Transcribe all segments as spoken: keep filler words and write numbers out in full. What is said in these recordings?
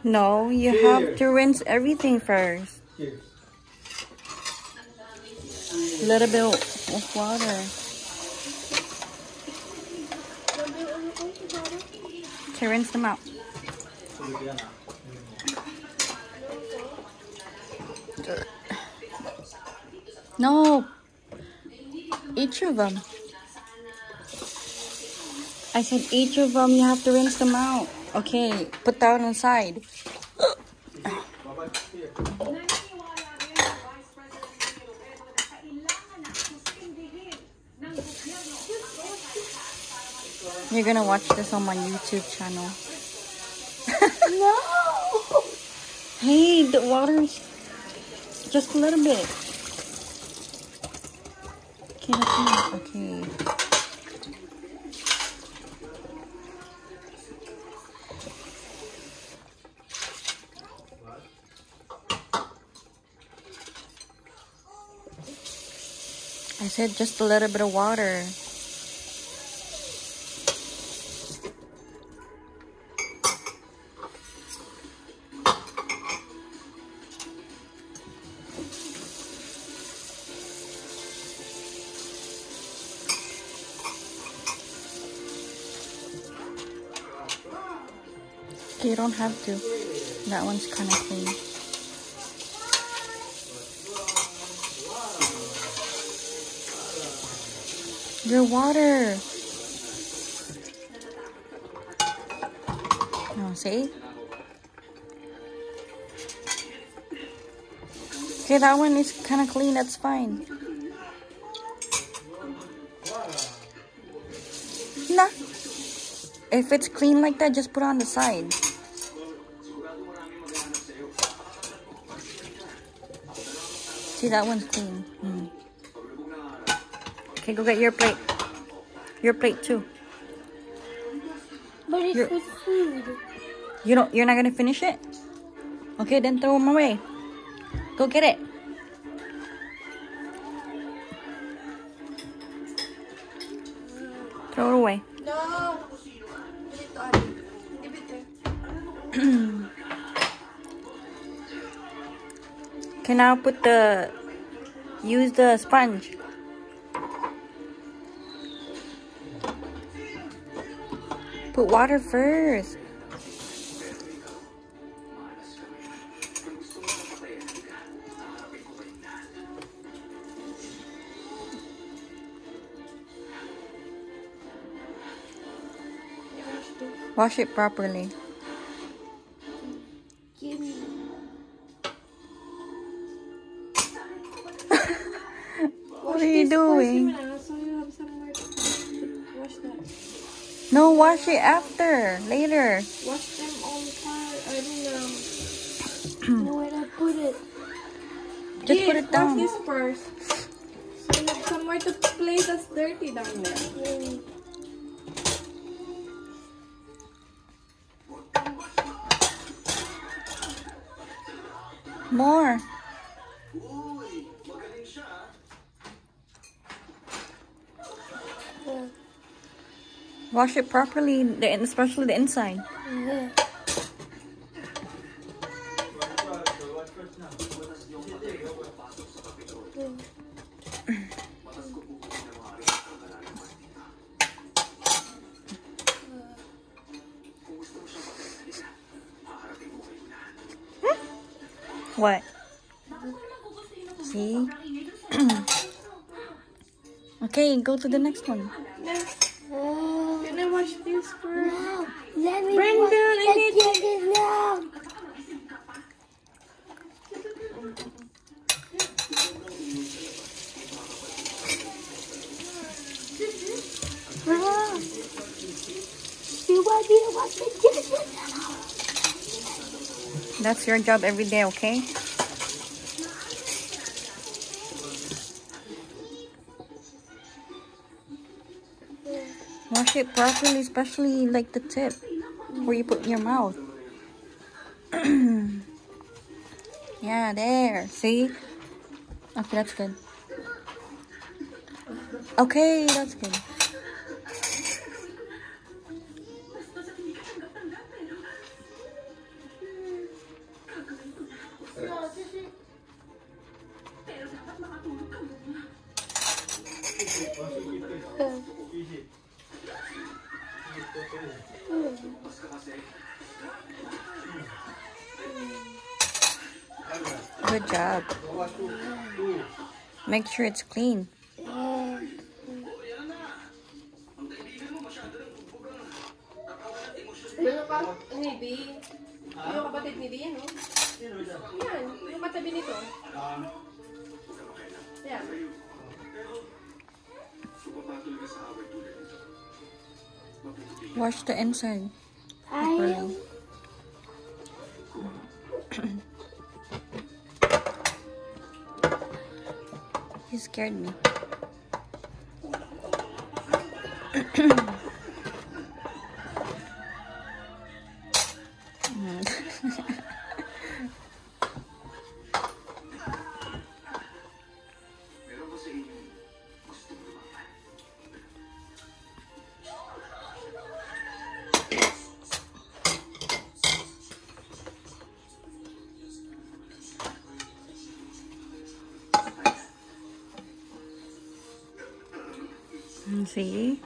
No, you Cheers. have to rinse everything first. Cheers. A little bit of water. To rinse them out. No, each of them. I said each of them, you have to rinse them out. Okay, put that on the side. You're gonna watch this on my YouTube channel. No! Hey, the water's just a little bit. Okay, that's enough. Okay. I said just a little bit of water. Okay, you don't have to. That one's kind of clean. Your water. No, see? Okay, that one is kind of clean. That's fine. Nah. If it's clean like that, just put it on the side. See, that one's clean. Mm. Okay, go get your plate. Your plate too. But it's your, with food. You don't. You're not gonna finish it. Okay, then throw them away. Go get it. Throw it away. No. Okay, now put the. Use the sponge. Put water first. Wash it properly. What are you doing? No, wash it after, later. Wash them all the time. I don't know. Where to put it? Just put it down. Wash this first. So you have somewhere to place that's dirty down there. Mm. More. Yeah. Wash it properly, the, especially the inside. Yeah. What? See? Okay, go to the next one. Uh, Can I wash this first? No, let me Bring wash down, I need the dishes now. Ah. You want me to wash the dishes now? That's your job every day, okay? Wash it properly, especially like the tip where you put in your mouth. Yeah, there. See? Okay, that's good. Okay, that's good. Good job. Make sure it's clean. Ano ka? Ni B? Yung kapatid ni B, no? Yan, yung katabi nito. Yan. Wash the inside. I You scared me. See?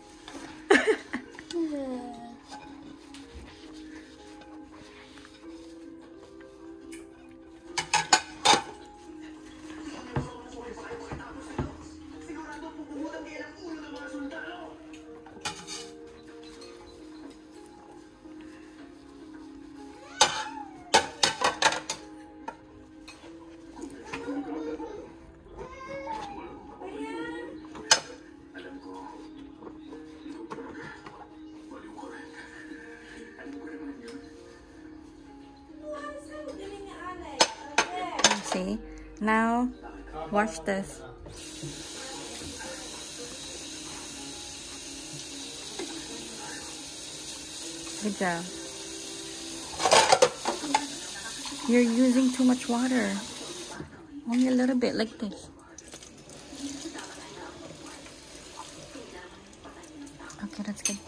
See? Now, watch this. Good job. You're using too much water. Only a little bit, like this. Okay, that's good.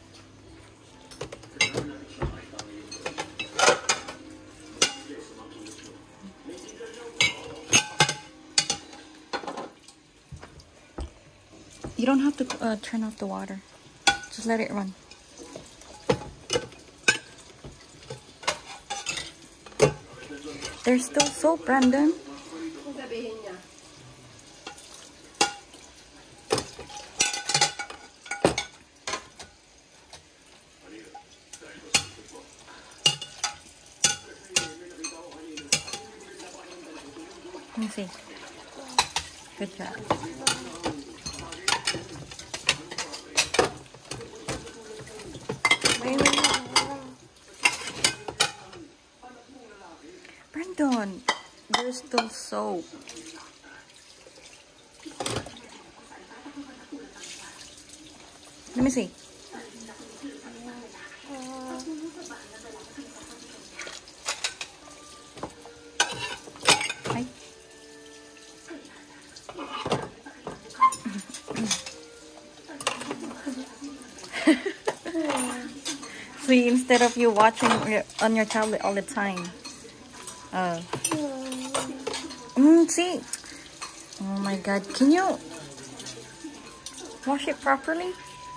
You don't have to uh, turn off the water. Just let it run. There's still soap, Brandon. Kung sabihin niya. Let me see. Good job. Brandon, there's still soap. Let me see. Hi. See, instead of you watching on your tablet all the time. Uh, mm, see? Oh my god, can you wash it properly?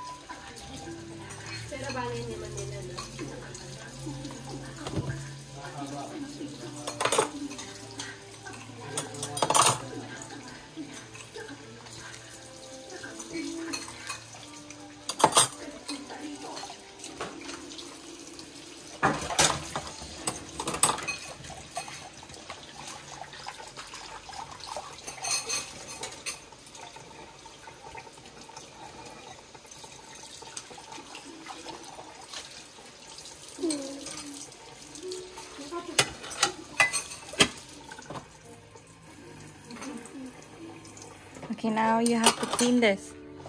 Okay, now you have to clean this.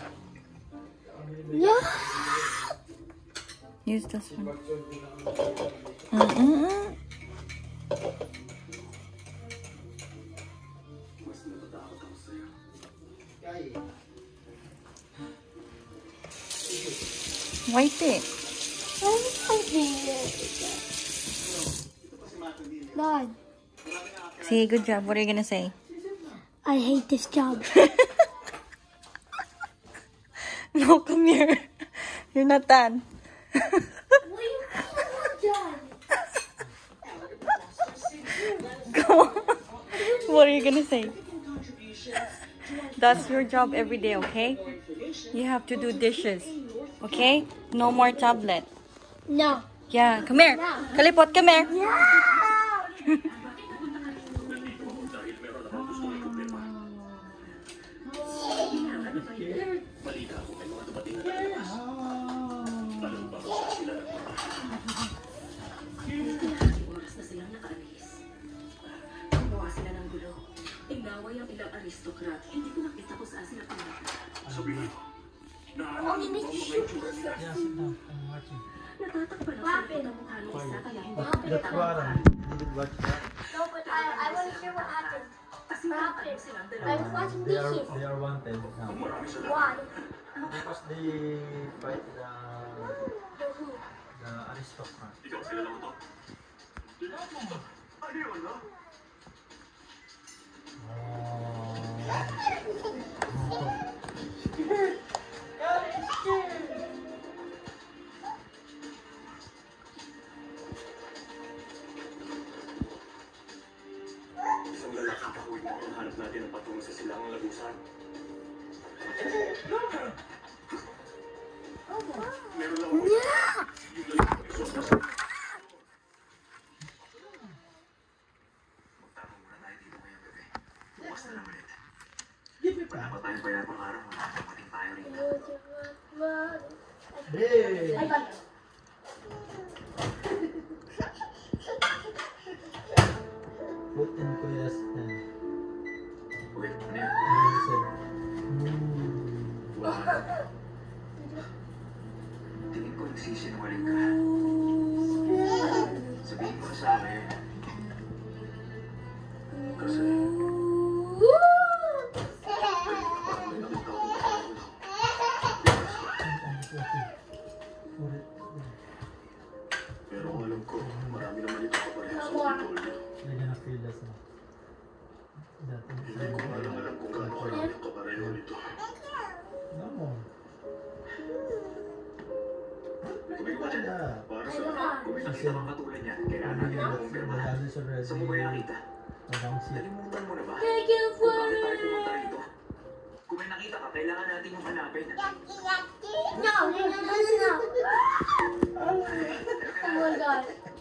No. Use this one. Mm-mm-mm. Wipe it. I'm wiping it. Dad, See, good job. What are you gonna say? I hate this job. No, come here. You're not done. Go on. What are you gonna say? That's your job every day, okay? You have to do dishes, okay? No more tablet. No. Yeah, come here. Kalipot, come here. Oras na silang nakaalis. Gawa sila ng gulo. Inaway ang ilang aristokrat. Hindi ko nakita kung saan sila pumunta. Sabihin mo. Only need to shoot. Yeah, sit down. I'm watching. Natatakpan ang sagot ang mukha ng isa kaya hindi ko That's nakita what ang I didn't watch that. No, but I, I want to hear what happened. Kasi nakakano silang I dalawa. was watching They are dishes. they are wanted now Why? because they fight the The who? the aristocrat. Ikaw sila lang ito. Ano yun, no? Isang lalaki kahuwi mo ang hanap natin ang patungo sa silangang lagusan. Meron lang ako. Yung lalaki ay sobrang. Magtanong muna tayo dito ngayong gabi. Bukas na lang ulit. Wala pa tayong bayabang araw. Dumating tayo rito. Hey! I got it. Put in Kuya's hand. Okay, ano yan? And he said, "Ooh." Wala. Tingin ko nagsisinungaling ka. Sabihin mo sa akin. Kasi, parang may nakita ko pa ako. Put it. Pero kung alam ko, marami naman ito kapareho sa mga dito. They're gonna feel us now. That Hindi ko alam alam kung gaano karami ang kapareho nito. No. May iba dyan. Para sa kung may nakita mga katulad niyan, kailangan natin ang The kumpirmahan. hand is already Saan mo ba yan nakita? around here. Nalimutan mo na ba? Thank you Kung for bakit tayo pumunta rito? Kung may nakita ka, kailangan natin yung hanapin. No, no, no, no, no. Oh my god.